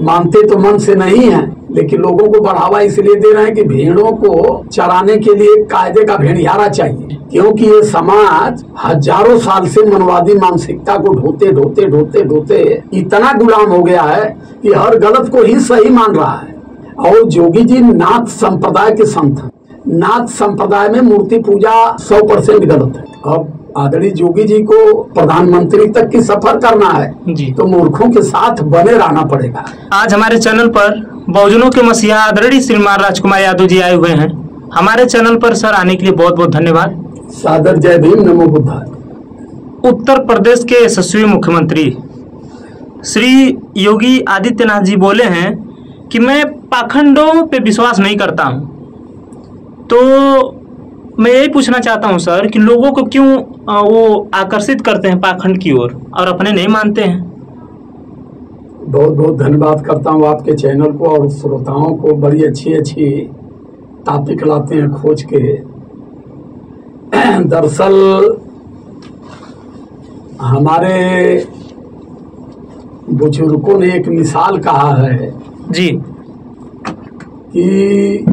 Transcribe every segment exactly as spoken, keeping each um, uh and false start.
मानते तो मन से नहीं है, लेकिन लोगों को बढ़ावा इसलिए दे रहे हैं कि भेड़ों को चराने के लिए कायदे का भेड़ियारा चाहिए, क्योंकि ये समाज हजारों साल से मनवादी मानसिकता को ढोते ढोते ढोते ढोते इतना गुलाम हो गया है कि हर गलत को ही सही मान रहा है। और जोगी जी नाथ संप्रदाय के संत हैं। नाथ संप्रदाय में मूर्ति पूजा सौ परसेंट गलत है। अब आदरणीय जोगी जी को प्रधानमंत्री तक की सफर करना है जी, तो मूर्खों के साथ बने रहना पड़ेगा। आज हमारे चैनल पर बहुजनों के मसीहा आदरणीय श्रीमान राजकुमार यादव जी आए हुए हैं। हमारे चैनल पर सर आने के लिए बहुत बहुत धन्यवाद। सादर जय भीम, नमो बुद्धाय। उत्तर प्रदेश के यशस्वी मुख्यमंत्री श्री योगी आदित्यनाथ जी बोले हैं कि मैं पाखंडों पे विश्वास नहीं करता हूं। तो मैं यही पूछना चाहता हूं सर कि लोगों को क्यों वो आकर्षित करते हैं पाखंड की ओर और अपने नहीं मानते हैं। बहुत बहुत धन्यवाद करता हूं आपके चैनल को और श्रोताओं को। बड़ी अच्छी अच्छी टॉपिक लाते हैं खोज के। दरअसल हमारे बुजुर्गों ने एक मिसाल कहा है जी कि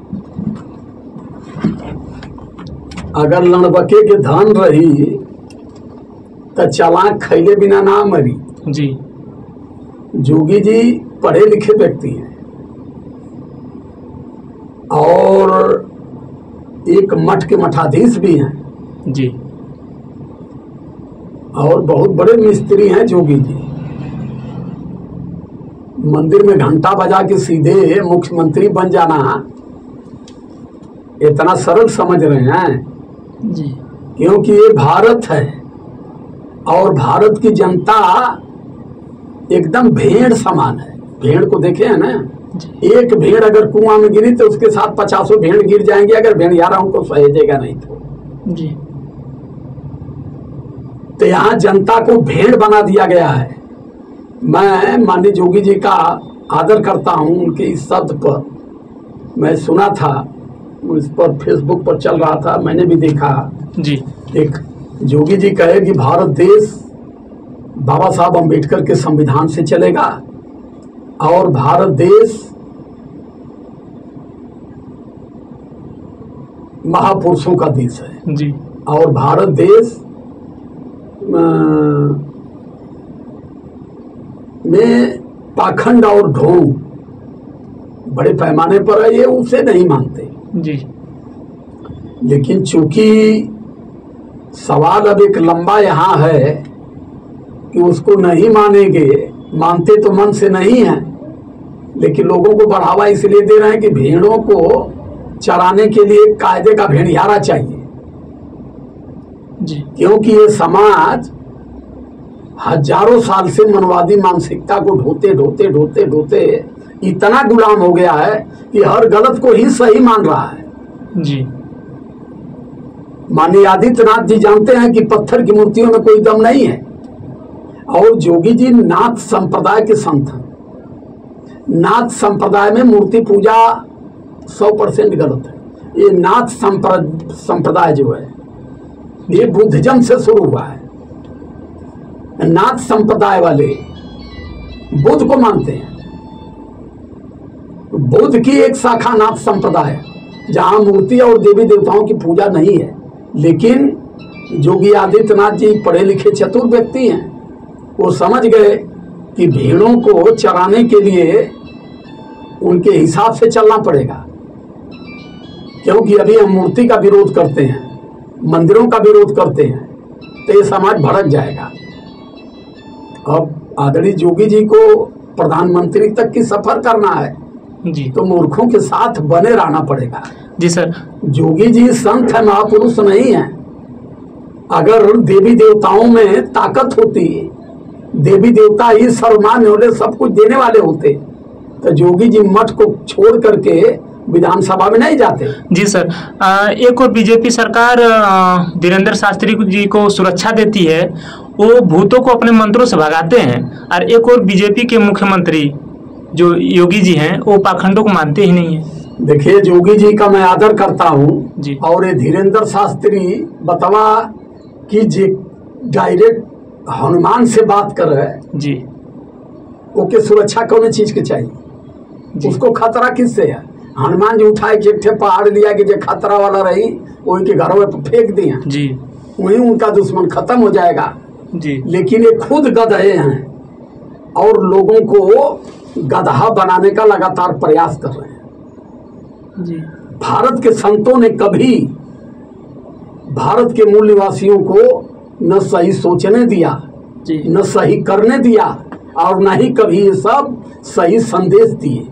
अगर लड़बके के धन रही तो चालाक खैले बिना ना मरी। जी जोगी जी पढ़े लिखे व्यक्ति हैं और एक मठ के मठाधीश भी हैं जी, और बहुत बड़े मिस्त्री हैं जोगी जी। मंदिर में घंटा बजा के सीधे मुख्यमंत्री बन जाना इतना सरल समझ रहे हैं जी, क्योंकि ये भारत है और भारत की जनता एकदम भेड़ समान है। भेड़ को देखे हैं ना, एक भेड़ अगर कुआं में गिरी तो उसके साथ पचासों भेड़ गिर जाएंगे अगर भेड़ियारा उनको सहेजेगा नहीं तो जी। तो यहाँ जनता को भेड़ बना दिया गया है। मैं माननीय जोगी जी का आदर करता हूँ। उनके इस शब्द पर मैं सुना था, उस पर फेसबुक पर चल रहा था, मैंने भी देखा जी। एक जोगी जी कहे कि भारत देश बाबा साहब अम्बेडकर के संविधान से चलेगा और भारत देश महापुरुषों का देश है जी, और भारत देश में पाखंड और ढोंग बड़े पैमाने पर है, ये उसे नहीं मानते जी। लेकिन चूंकि सवाल अब एक लंबा यहाँ है कि उसको नहीं मानेंगे, मानते तो मन से नहीं है, लेकिन लोगों को बढ़ावा इसलिए दे रहे हैं कि भेड़ों को चराने के लिए कायदे का भेड़ियारा चाहिए जी, क्योंकि ये समाज हजारों साल से मनवादी मानसिकता को ढोते ढोते ढोते ढोते इतना गुलाम हो गया है कि हर गलत को ही सही मान रहा है जी। माननीय आदित्यनाथ जी जानते हैं कि पत्थर की मूर्तियों में कोई दम नहीं है और जोगी जी नाथ संप्रदाय के संत हैं। नाथ संप्रदाय में मूर्ति पूजा सौ परसेंट गलत है। ये नाथ संप्रदाय जो है ये बुद्धिज्म से शुरू हुआ है। नाथ संप्रदाय वाले बुद्ध को मानते हैं। बुद्ध की एक शाखा नाथ संप्रदाय है जहां मूर्ति और देवी देवताओं की पूजा नहीं है, लेकिन जोगी आदित्यनाथ जी पढ़े लिखे चतुर व्यक्ति हैं। वो समझ गए कि भेड़ों को चराने के लिए उनके हिसाब से चलना पड़ेगा, क्योंकि अभी हम मूर्ति का विरोध करते हैं, मंदिरों का विरोध करते हैं तो ये समाज भड़क जाएगा। अब आदरणीय जोगी जी को प्रधानमंत्री तक की सफर करना है जी, तो मूर्खों के साथ बने रहना पड़ेगा जी सर। जोगी जी संत है, महापुरुष नहीं है। अगर देवी देवताओं में ताकत होती, देवी देवता ही सर्वमान्य होते, सब कुछ देने वाले होते, तो जोगी जी मठ को छोड़ करके विधानसभा में नहीं जाते। जी सर। आ, एक और बीजेपी सरकार धीरेन्द्र शास्त्री जी को सुरक्षा देती है, वो भूतों को अपने मंत्रों से भगाते हैं, और एक और बीजेपी के मुख्यमंत्री जो योगी जी हैं वो पाखंडों को मानते ही नहीं है। देखिए, जोगी जी का मैं आदर करता हूँ जी, और ये धीरेन्द्र शास्त्री बतवा कि जी डायरेक्ट हनुमान से बात कर रहे जी, ओके सुरक्षा कौन चीज के चाहिए? उसको खतरा किससे है? हनुमान जी उठाए के एक पहाड़ लिया कि जो खतरा वाला रही वही के घरों में फेंक दिया जी, वही उनका दुश्मन खत्म हो जाएगा जी। लेकिन ये खुद गधे हैं और लोगों को गधा बनाने का लगातार प्रयास कर रहे हैं जी। भारत के संतों ने कभी भारत के मूल निवासियों को न सही सोचने दिया जी, न सही करने दिया और न ही कभी ये सब सही संदेश दिए।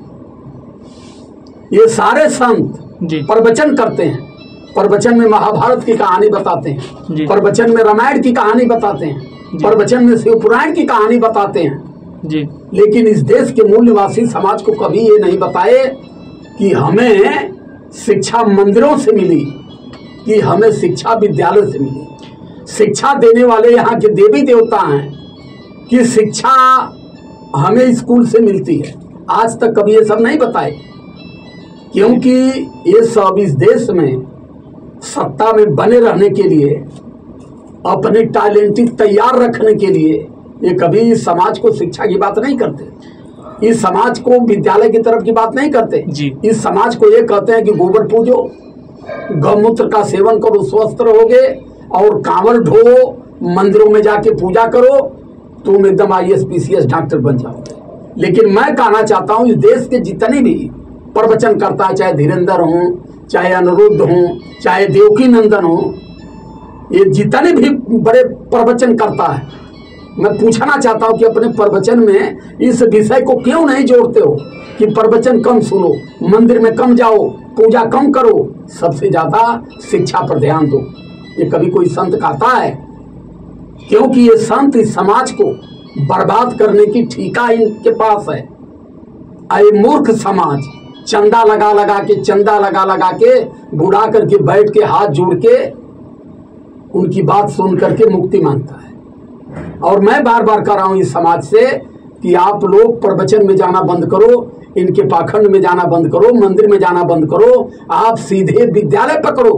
ये सारे संत जी। प्रवचन करते हैं, प्रवचन में महाभारत की कहानी बताते जी। हैं, प्रवचन में रामायण की कहानी बताते हैं, प्रवचन में शिव पुराण की कहानी बताते हैं जी। लेकिन इस देश के मूल निवासी समाज को कभी ये नहीं बताए कि हमें शिक्षा मंदिरों से मिली, कि हमें शिक्षा विद्यालय से मिली। शिक्षा देने वाले यहाँ के देवी देवता हैं कि शिक्षा हमें स्कूल से मिलती है। आज तक कभी ये सब नहीं बताए, क्योंकि ये सब इस देश में सत्ता में बने रहने के लिए, अपने टैलेंट तैयार रखने के लिए ये कभी इस समाज को शिक्षा की बात नहीं करते, इस समाज को विद्यालय की तरफ की बात नहीं करते जी। इस समाज को ये कहते हैं कि गोबर पूजो, गौमूत्र का सेवन करो, स्वस्थ रहोगे, और कांवड़ ढो, मंदिरों में जाके पूजा करो, तुम एकदम I S P C S doctor बन जाओगे। लेकिन मैं कहना चाहता हूँ इस देश के जितने भी प्रवचन करता है, चाहे धीरेन्द्र हों, चाहे अनिरुद्ध हों, चाहे देवकी नंदन हों, ये जितने भी बड़े प्रवचन करता है, मैं पूछना चाहता हूँ कि अपने प्रवचन में इस विषय को क्यों नहीं जोड़ते हो कि प्रवचन कम सुनो, मंदिर में कम जाओ, पूजा कम करो, सबसे ज्यादा शिक्षा पर ध्यान दो। ये कभी कोई संत कहता है? क्योंकि ये संत इस समाज को बर्बाद करने की ठीका इनके पास है। अरे मूर्ख समाज चंदा लगा लगा के चंदा लगा लगा के बुढ़ा करके बैठ के हाथ जोड़ के उनकी बात सुन करके मुक्ति मांगता है। और मैं बार बार कह रहा हूं इस समाज से कि आप लोग प्रवचन में जाना बंद करो, इनके पाखंड में जाना बंद करो, मंदिर में जाना बंद करो, आप सीधे विद्यालय पकड़ो।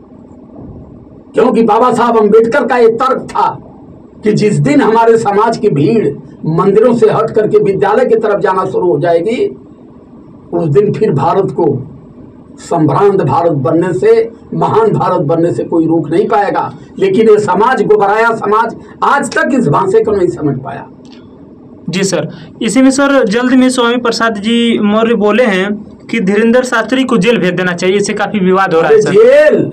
क्योंकि बाबा साहब अम्बेडकर का ये तर्क था कि जिस दिन हमारे समाज की भीड़ मंदिरों से हट करके विद्यालय की तरफ जाना शुरू हो जाएगी, उस दिन फिर भारत को संभ्रांत भारत बनने से, महान भारत बनने से कोई रोक नहीं पाएगा। लेकिन ये समाज, गोबराया समाज, आज तक इस भाषा को नहीं समझ पाया। जी सर, इसी में सर जल्द में स्वामी प्रसाद जी मौर्य बोले हैं कि धीरेन्द्र शास्त्री को जेल भेज देना चाहिए, इससे काफी विवाद हो रहा है सर। जेल,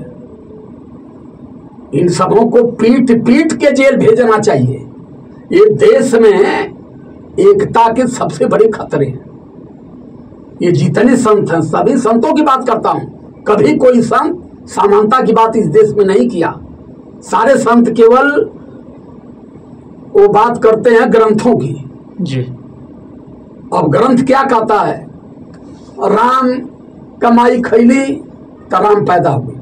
इन सबों को पीट पीट के जेल भेजना चाहिए। ये देश में एकता के सबसे बड़े खतरे हैं। ये जितने संत हैं, सभी संतों की बात करता हूं, कभी कोई संत समानता की बात इस देश में नहीं किया। सारे संत केवल वो बात करते हैं ग्रंथों की। जी। अब ग्रंथ क्या कहता है? राम कमाई खैली तो राम पैदा हुई,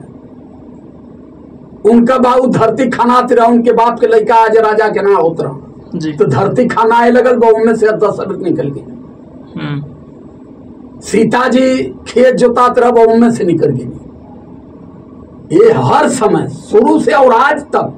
उनका बाबू धरती खानात रहा, उनके बाप के लड़का आज राजा के ना होत रहा जी। तो धरती खाना आए लगल, बहु में से दशरथ निकल गए। सीता जी खेत जोतात रहा, बहु में से निकल गई। ये हर समय शुरू से और आज तक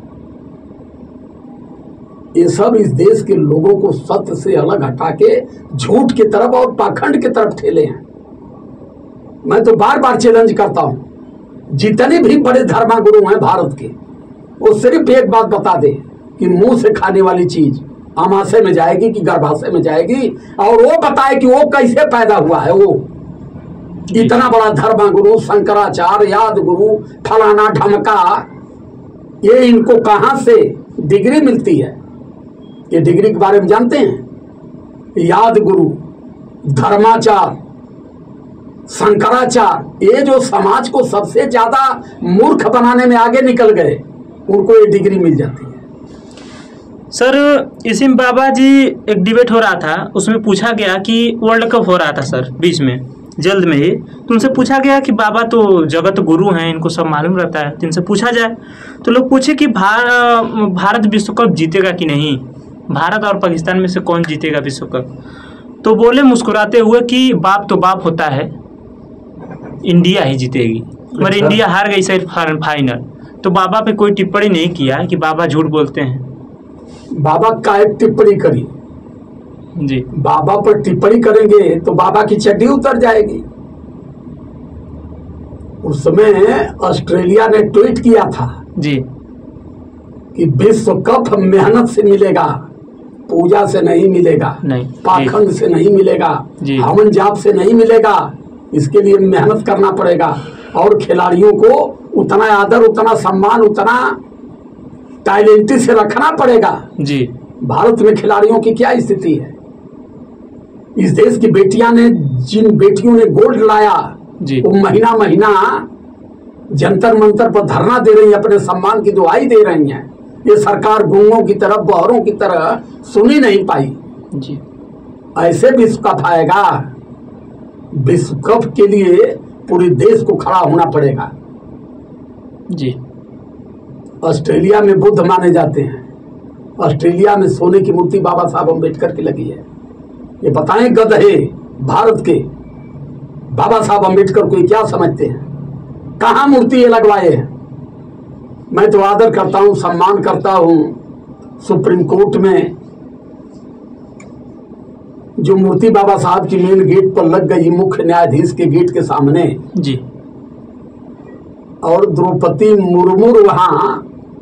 ये सब इस देश के लोगों को सत्य से अलग हटा के झूठ की तरफ और पाखंड की तरफ ठेले हैं। मैं तो बार बार चैलेंज करता हूं, जितने भी बड़े धर्मगुरु हैं भारत के, वो सिर्फ एक बात बता दे कि मुंह से खाने वाली चीज आमाशय में जाएगी कि गर्भाशय में जाएगी, और वो बताए कि वो कैसे पैदा हुआ है। वो इतना बड़ा धर्मगुरु, शंकराचार्य, याद गुरु, फलाना ढमका, ये इनको कहां से डिग्री मिलती है? ये डिग्री के बारे में जानते हैं? याद गुरु, धर्माचार्य, शंकराचार्य, ये जो समाज को सबसे ज्यादा मूर्ख बनाने में आगे निकल गए, उनको ये डिग्री मिल जाती है। सर इसी में बाबा जी एक डिबेट हो रहा था, उसमें पूछा गया कि वर्ल्ड कप हो रहा था सर बीच में, जल्द में ही, तो उनसे पूछा गया कि बाबा तो जगत गुरु हैं, इनको सब मालूम रहता है, तो इनसे पूछा जाए तो लोग पूछे कि भार, भारत विश्व कप जीतेगा कि नहीं, भारत और पाकिस्तान में से कौन जीतेगा विश्व कप? तो बोले मुस्कुराते हुए कि बाप तो बाप होता है, इंडिया ही जीतेगी, मगर इंडिया हार गई सर फाइनल। तो बाबा पे कोई टिप्पणी नहीं किया कि बाबा झूठ बोलते हैं। बाबा का एक टिप्पणी करी जी बाबा पर टिप्पणी करेंगे तो बाबा की चड्डी उतर जाएगी। उस समय ऑस्ट्रेलिया ने ट्वीट किया था जी कि विश्व कप मेहनत से मिलेगा, पूजा से नहीं मिलेगा, नहीं पाखंड से नहीं मिलेगा, जी। हवन जाप से नहीं मिलेगा। इसके लिए मेहनत करना पड़ेगा और खिलाड़ियों को उतना आदर, उतना सम्मान, उतना टैलेंटी से रखना पड़ेगा। जी भारत में खिलाड़ियों की क्या स्थिति है? इस देश की बेटियां ने, जिन बेटियों ने गोल्ड लाया, जी वो महीना महीना जंतर मंतर पर धरना दे रही है, अपने सम्मान की दुहाई दे रही हैं। ये सरकार गूंगों की तरह, बहरों की तरह सुनी नहीं पाई। जी ऐसे विश्व कप आएगा, विश्व कप के लिए पूरे देश को खड़ा होना पड़ेगा। जी ऑस्ट्रेलिया में बुद्ध माने जाते हैं, ऑस्ट्रेलिया में सोने की मूर्ति बाबा साहब अम्बेडकर की लगी है। ये बताएं गधे भारत के बाबा साहब अम्बेडकर को क्या समझते हैं? कहाँ मूर्ति ये लगवाए हैं? मैं तो आदर करता हूं, सम्मान करता हूं। सुप्रीम कोर्ट में जो मूर्ति बाबा साहब की मेन गेट पर लग गई, मुख्य न्यायाधीश के गेट के सामने, जी और द्रौपदी मुर्मू वहां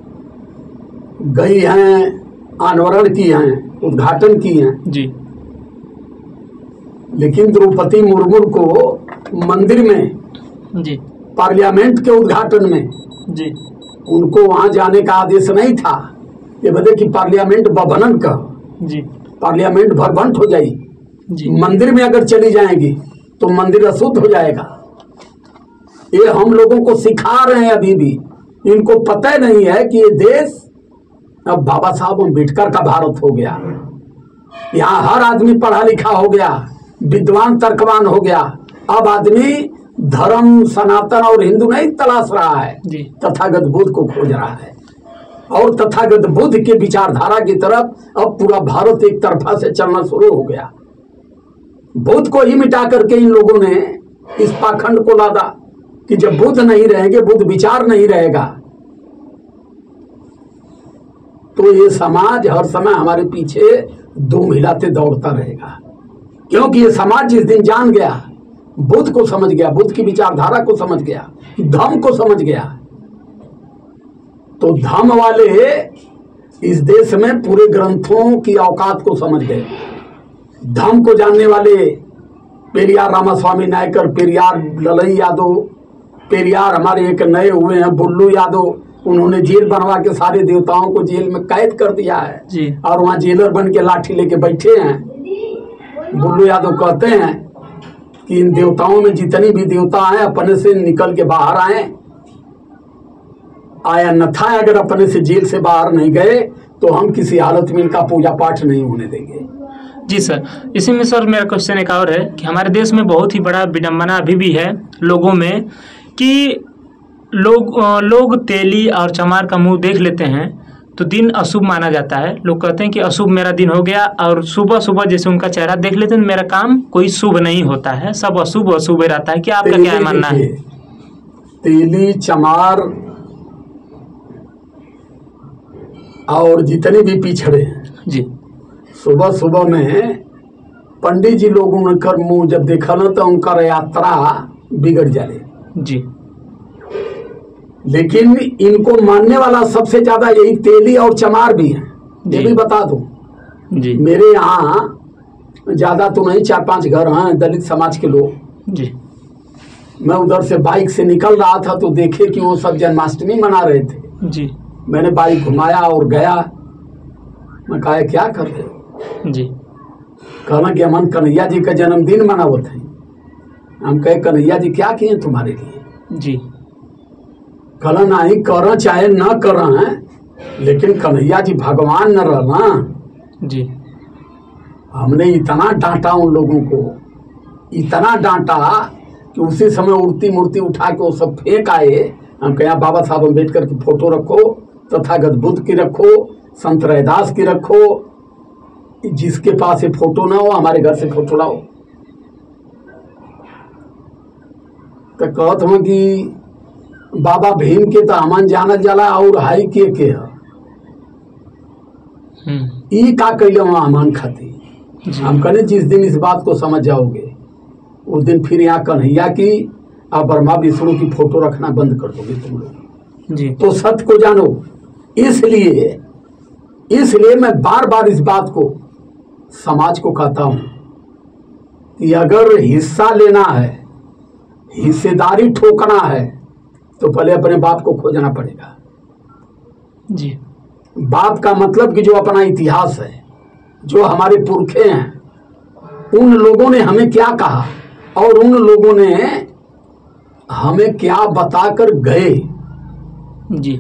गई हैं, अनावरण की हैं, उद्घाटन की हैं। जी लेकिन द्रौपदी मुर्मू को मंदिर में, जी पार्लियामेंट के उद्घाटन में, जी उनको वहां जाने का आदेश नहीं था। ये बता कि पार्लियामेंट भवन का, जी पार्लियामेंट भरभंट हो जाएगी। जी मंदिर में अगर चली जाएंगी तो मंदिर अशुद्ध हो जाएगा। ये हम लोगों को सिखा रहे हैं अभी भी। इनको पता नहीं है कि ये देश अब बाबा साहब अम्बेडकर का भारत हो गया। यहाँ हर आदमी पढ़ा लिखा हो गया, विद्वान तर्कवान हो गया। अब आदमी धर्म, सनातन और हिंदू नहीं तलाश रहा है, जी तथागत बुद्ध को खोज रहा है। और तथागत बुद्ध के विचारधारा की तरफ अब पूरा भारत एक तरफा से चलना शुरू हो गया। बुद्ध को ही मिटा करके इन लोगों ने इस पाखंड को लादा कि जब बुद्ध नहीं रहेंगे, बुद्ध विचार नहीं रहेगा, तो ये समाज हर समय हमारे पीछे दुम हिलाते दौड़ता रहेगा। क्योंकि ये समाज जिस दिन जान गया, बुद्ध को समझ गया, बुद्ध की विचारधारा को समझ गया, धम्म को समझ गया, तो धम्म वाले इस देश में पूरे ग्रंथों की औकात को समझ गए। धम्म को जानने वाले पेरियार रामास्वामी नायकर, पेरियार ललई यादव, पेरियार हमारे एक नए हुए हैं बुल्लू यादव, उन्होंने जेल बनवा के सारे देवताओं को जेल में कैद कर दिया है जी और वहां जेलर बन के लाठी लेके बैठे हैं। बुल्लू यादव कहते हैं कि इन देवताओं में जितनी भी देवता हैं अपने से निकल के बाहर आए, आया न था। अगर अपने से जेल से बाहर नहीं गए तो हम किसी हालत में इनका पूजा पाठ नहीं होने देंगे। जी सर, इसी में सर मेरा क्वेश्चन एक और है कि हमारे देश में बहुत ही बड़ा विडंबना अभी भी है लोगों में कि लोग लोग तेली और चमार का मुंह देख लेते हैं तो दिन अशुभ माना जाता है। लोग कहते हैं कि अशुभ मेरा दिन हो गया, और सुबह सुबह जैसे उनका चेहरा देख लेते हैं मेरा काम कोई शुभ नहीं होता है, सब अशुभ अशुभ रहता है। क्या आपका क्या मानना है? तेली, चमार और जितने भी पिछड़े हैं जी, सुबह सुबह में पंडित जी लोगों ने कर मुंह जब देखा ना तो उनका यात्रा बिगड़ जाए जी। लेकिन इनको मानने वाला सबसे ज्यादा यही तेली और चमार भी हैं। ये भी बता दूं जी, मेरे यहाँ ज्यादा तो नहीं, चार पांच घर हैं दलित समाज के लोग जी। मैं उधर से बाइक से निकल रहा था तो देखे कि वो सब जन्माष्टमी मना रहे थे जी मैंने बाइक घुमाया और गया। मैं कहा क्या कर रहे हो? जी कहना कि अमन कन्हैया जी का जन्मदिन मनावत है। हम कहे कन्हैया जी क्या किए तुम्हारे लिए? जी कहना नहीं कर चाहे न कर, लेकिन कन्हैया जी भगवान न रहना। जी हमने इतना डांटा उन लोगों को, इतना डांटा कि उसी समय उड़ती मूर्ति उठा के वो सब फेंक आए। हम कहे बाबा साहब अम्बेडकर की फोटो रखो, तथागत बुद्ध की रखो, संत रैदास की रखो, जिसके पास ये फोटो ना हो हमारे घर से फोटो लाओ। तो कहत हूँ कि बाबा भीम के तो हमन जानल जाला और हाई के के है ई का कैले हमन खाती हम कहने जिस दिन इस बात को समझ जाओगे उस दिन फिर यहाँ कन्हैया की और ब्रह्मा विष्णु की फोटो रखना बंद कर दोगे तुम लोग जी। तो सत्य को जानो। इसलिए इसलिए मैं बार बार इस बात को समाज को कहता हूं कि अगर हिस्सा लेना है, हिस्सेदारी ठोकना है, तो पहले अपने बाप को खोजना पड़ेगा। जी। बाप का मतलब कि जो अपना इतिहास है, जो हमारे पुरखे हैं, उन लोगों ने हमें क्या कहा और उन लोगों ने हमें क्या बताकर गए। जी।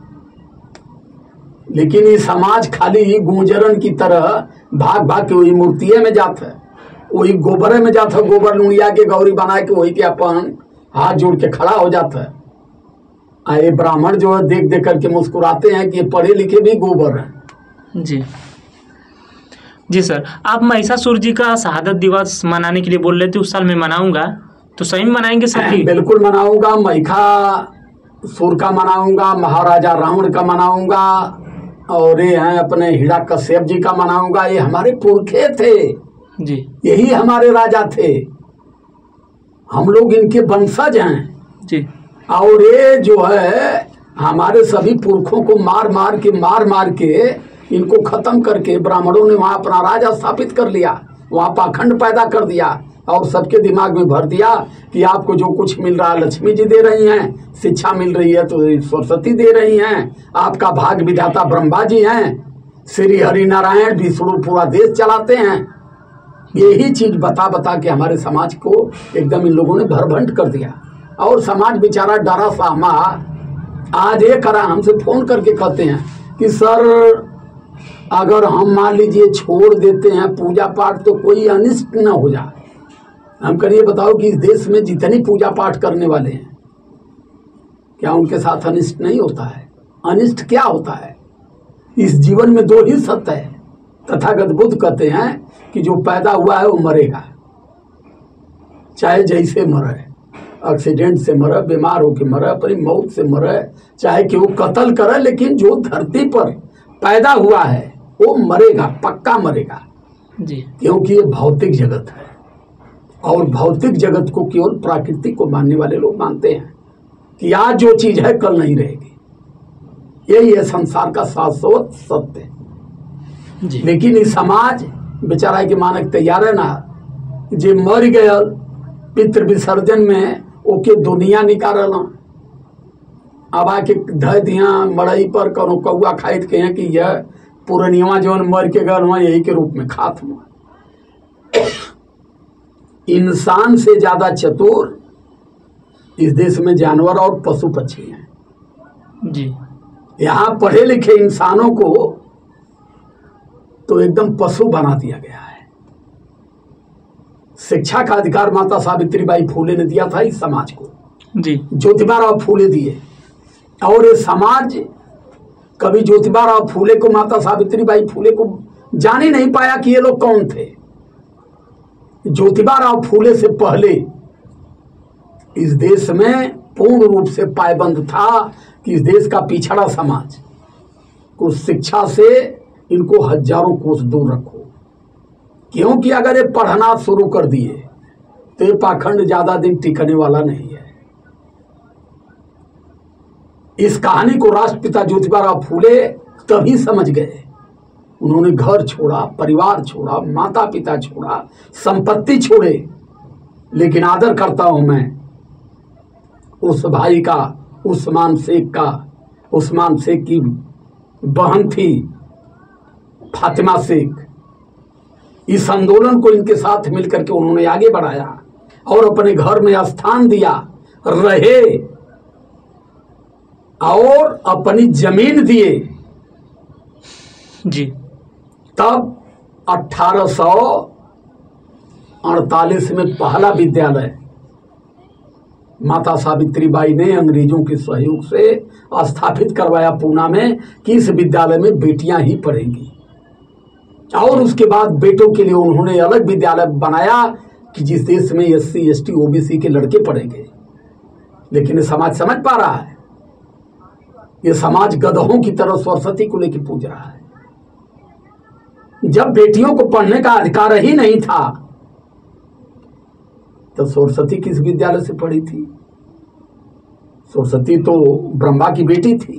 लेकिन ये समाज खाली ही गुंजरन की तरह भाग भाग के वही मूर्तिये में जाता है, वही गोबरे में जाता है, गोबर लुड़िया के गौरी बना के वही के अपन हाथ जोड़ के खड़ा हो जाता है। ये ब्राह्मण जो है देख देख करके मुस्कुराते हैं कि ये पढ़े लिखे भी गोबर हैं। जी जी सर, आप महिषासुर जी का शहादत दिवस मनाने के लिए बोल रहे थे, उस साल मैं मनाऊंगा, तो सही में मनाएंगे सर? बिल्कुल मनाऊंगा। महिषासुर का मनाऊंगा, महाराजा रावण का मनाऊंगा, और ये हैं अपने हिरण्यकश्यप जी का मनाऊंगा। ये हमारे पुरखे थे जी, यही हमारे राजा थे, हम लोग इनके वंशज हैं जी। और ये जो है हमारे सभी पुरखों को मार मार के मार मार के इनको खत्म करके ब्राह्मणों ने वहां अपना राज स्थापित कर लिया, वहां पाखंड पैदा कर दिया और सबके दिमाग में भर दिया कि आपको जो कुछ मिल रहा है लक्ष्मी जी दे रही हैं, शिक्षा मिल रही है तो सरस्वती दे रही हैं, आपका भाग विधाता ब्रह्मा जी हैं, श्री हरि नारायण विष्णु पूरा देश चलाते हैं। यही चीज बता बता के हमारे समाज को एकदम इन लोगों ने भरभंट कर दिया और समाज बेचारा डरा सहमा। आज एक करा हमसे फोन करके कहते हैं कि सर अगर हम मान लीजिए छोड़ देते हैं पूजा पाठ तो कोई अनिष्ट न हो जाए। हम करिए बताओ कि इस देश में जितनी पूजा पाठ करने वाले हैं क्या उनके साथ अनिष्ट नहीं होता है? अनिष्ट क्या होता है? इस जीवन में दो ही सत्य है। तथागत बुद्ध कहते हैं कि जो पैदा हुआ है वो मरेगा, चाहे जैसे मरे, एक्सीडेंट से मरे, बीमार होकर मरे, अपनी मौत से मरे, चाहे कि वो कत्ल करे, लेकिन जो धरती पर पैदा हुआ है वो मरेगा, पक्का मरेगा जी। क्योंकि ये भौतिक जगत है और भौतिक जगत को केवल प्राकृतिक को मानने वाले लोग मानते हैं कि आज जो चीज है कल नहीं रहेगी। यही है संसार का शाश्वत सत्य। लेकिन इस समाज बेचारा के मानक तैयार है ना, जे मर गया पितृ विसर्जन में ओके दुनिया निकालना, अब आके ध दिया मड़ई पर करो कौआ खाइत के हैं कि यह पुरनिया जो मर के गल हुआ यही के रूप में खात हुआ। इंसान से ज्यादा चतुर इस देश में जानवर और पशु पक्षी हैं जी। यहाँ पढ़े लिखे इंसानों को तो एकदम पशु बना दिया गया है। शिक्षा का अधिकार माता सावित्रीबाई फूले ने दिया था इस समाज को जी। ज्योतिबा राव फूले दिए और ये समाज कभी ज्योतिबा राव फूले को, माता सावित्रीबाई फूले को जान ही नहीं पाया कि ये लोग कौन थे। ज्योतिबा राव फूले से पहले इस देश में पूर्ण रूप से पायबंद था कि इस देश का पिछड़ा समाज को शिक्षा से इनको हजारों कोस दूर रखो, क्योंकि अगर ये पढ़ना शुरू कर दिए तो ये पाखंड ज्यादा दिन टिकने वाला नहीं है। इस कहानी को राष्ट्रपिता ज्योतिबा राव फूले तभी समझ गए। उन्होंने घर छोड़ा, परिवार छोड़ा, माता पिता छोड़ा, संपत्ति छोड़े, लेकिन आदर करता हूं मैं उस भाई का, उस्मान शेख का। उस्मान शेख की बहन थी फातिमा शेख। इस आंदोलन को इनके साथ मिलकर के उन्होंने आगे बढ़ाया और अपने घर में स्थान दिया, रहे और अपनी जमीन दिए जी। तब अठारह सौ अड़तालीस में पहला विद्यालय माता सावित्रीबाई ने अंग्रेजों के सहयोग से स्थापित करवाया पूना में कि इस विद्यालय में बेटियां ही पढ़ेंगी। और उसके बाद बेटों के लिए उन्होंने अलग विद्यालय बनाया कि जिस देश में S C S T O B C के लड़के पढ़ेंगे। लेकिन ये समाज समझ पा रहा है? ये समाज गधों की तरह सरस्वती को लेकर पूज रहा है। जब बेटियों को पढ़ने का अधिकार ही नहीं था तो सरस्वती किस विद्यालय से पढ़ी थी? सरस्वती तो ब्रह्मा की बेटी थी।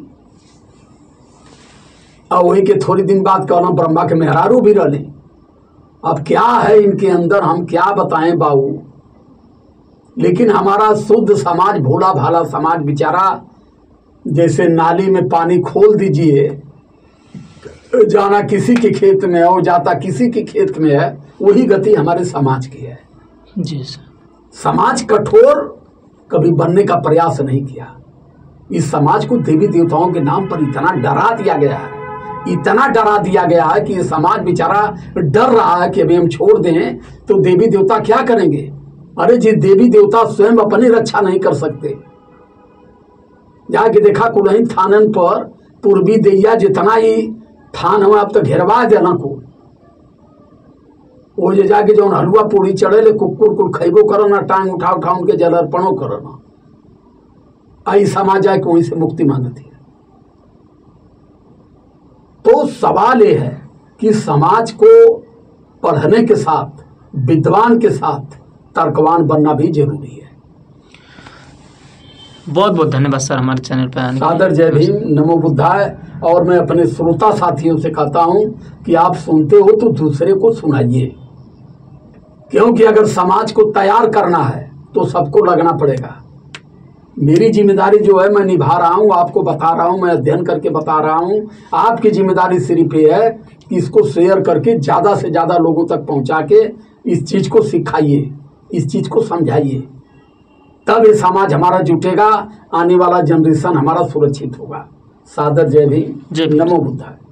और वही के थोड़ी दिन बाद कहना ब्रह्मा के मेहरारू भी रहे। अब क्या है इनके अंदर, हम क्या बताएं बाबू। लेकिन हमारा शुद्ध समाज, भोला भाला समाज बेचारा, जैसे नाली में पानी खोल दीजिए, जाना किसी के खेत में है और जाता किसी के खेत में है, वही गति हमारे समाज की है। जी सर। समाज कठोर कभी बनने का प्रयास नहीं किया। इस समाज को देवी देवताओं के नाम पर इतना डरा दिया गया है, इतना डरा दिया गया है कि ये समाज बेचारा डर रहा है कि अभी हम छोड़ दें तो देवी देवता क्या करेंगे। अरे जी, देवी देवता स्वयं अपनी रक्षा नहीं कर सकते। जाके देखा कुलही थानन पर पूर्वी दैया जितना ही थान हुआ अब तो घेरवा देना को वो जे जाके जो हलुआ पूड़ी चढ़े ले कुकुर कुल खैबो करो ना, टांग उठा उठा उनके जल अर्पणों करो ना। आई समाज जाए कि वहीं से मुक्ति मांगती है। तो सवाल यह है कि समाज को पढ़ने के साथ, विद्वान के साथ तर्कवान बनना भी जरूरी है। बहुत बहुत धन्यवाद सर हमारे चैनल पर आने के लिए। सादर जय भीम, नमो बुद्धाय। और मैं अपने श्रोता साथियों से कहता हूं कि आप सुनते हो तो दूसरे को सुनाइए, क्योंकि अगर समाज को तैयार करना है तो सबको लगना पड़ेगा। मेरी जिम्मेदारी जो है मैं निभा रहा हूं, आपको बता रहा हूं, मैं अध्ययन करके बता रहा हूं। आपकी जिम्मेदारी सिर्फ ये है कि इसको शेयर करके ज़्यादा से ज़्यादा लोगों तक पहुंचा के इस चीज़ को सिखाइए, इस चीज़ को समझाइए। तब ये समाज हमारा जुटेगा, आने वाला जनरेशन हमारा सुरक्षित होगा। सादर जय भीम, जय भीम। नमो बुद्धाय।